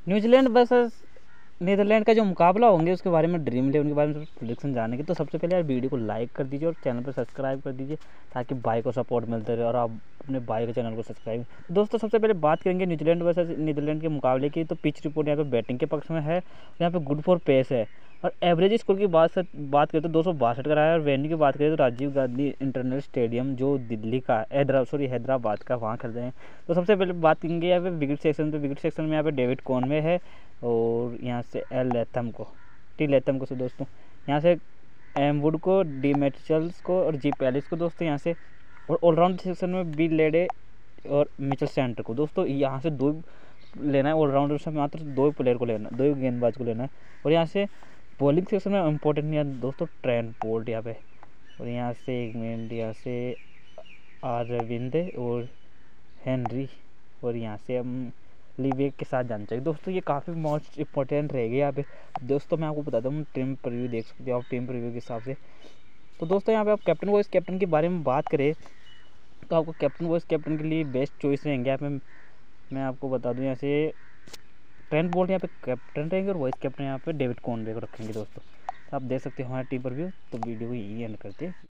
New Zealand versus Netherlands का जो मुकाबला होंगे उसके बारे में, ड्रीम 11 के बारे में प्रेडिक्शन जानने की, तो सबसे पहले यार वीडियो को लाइक कर दीजिए और चैनल पर सब्सक्राइब कर दीजिए ताकि भाई को सपोर्ट मिलते रहे और आप अपने भाई के चैनल को सब्सक्राइब। दोस्तों सबसे पहले बात करेंगे न्यूजीलैंड वर्सेस नीदरलैंड के मुकाबले की। तो पिच रिपोर्ट यहाँ पे बैटिंग के पक्ष में है, यहाँ पे गुड फॉर पेस है। और एवरेज स्कोर की बात करें तो 262 का रहा है। और वेन्यू की बात करें तो राजीव गांधी इंटरनेशनल स्टेडियम जो दिल्ली का हैदराबाद का, वहाँ खेल रहे हैं। तो सबसे पहले बात करेंगे यहाँ पे विकेट सेक्शन पे। विकेट सेक्शन में यहाँ पे डेविड कॉनवे है और यहाँ से टी लेथम को से दोस्तों, यहाँ से एम वुड को, डी मैचल्स को और जी पैलिस को दोस्तों यहाँ से। और ऑलराउंड सेक्शन में बी लेडे और मिचल सेंटर को दोस्तों, यहाँ से दो लेना है। ऑलराउंडर से मात्र दो प्लेयर को लेना, दो गेंदबाज को लेना है। और यहाँ से बॉलिंग सेक्शन में इम्पोर्टेंट नहीं है दोस्तों, ट्रेंट बोल्ट यहाँ पे। और यहाँ से एक मिनट, यहाँ से अरविंद और हेनरी, और यहाँ से हम लिवेक के साथ जाना चाहिए दोस्तों। ये काफ़ी मोस्ट इंपॉर्टेंट रहेगी यहाँ पे दोस्तों। मैं आपको बताता हूँ, टीम प्रीव्यू देख सकते हो आप टीम प्रीव्यू के हिसाब से। तो दोस्तों यहाँ पे आप कैप्टन वाइस कैप्टन के बारे में बात करें तो आपको कैप्टन वाइस कैप्टन के लिए बेस्ट चॉइस रहेंगे यहाँ पे। मैं आपको बता दूँ, यहाँ से ट्रेंट बोल्ट यहाँ पे कैप्टन रहेंगे और वाइस कैप्टन यहाँ पे डेविड कॉनवे को रखेंगे दोस्तों। तो आप देख सकते हो हमारा टीम प्रीव्यू। तो वीडियो को यही एंड करते हैं।